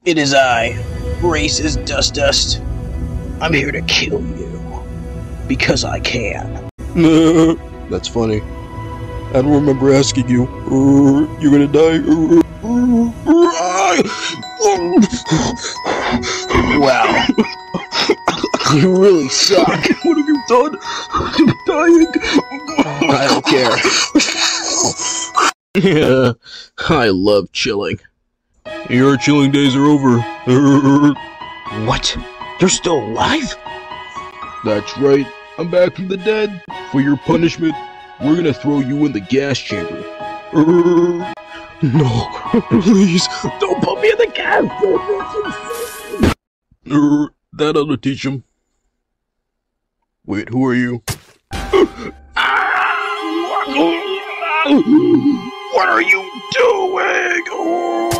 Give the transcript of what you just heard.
It is I, racist Dust. I'm here to kill you. Because I can. That's funny. I don't remember asking you. You're gonna die? Wow. You really suck. What have you done? I'm dying. I don't care. Yeah, I love chilling. Your chilling days are over. What? You're still alive? That's right. I'm back from the dead. For your punishment, we're gonna throw you in the gas chamber. No, please, don't put me in the gas chamber. That ought to teach him. Wait, who are you? What are you doing?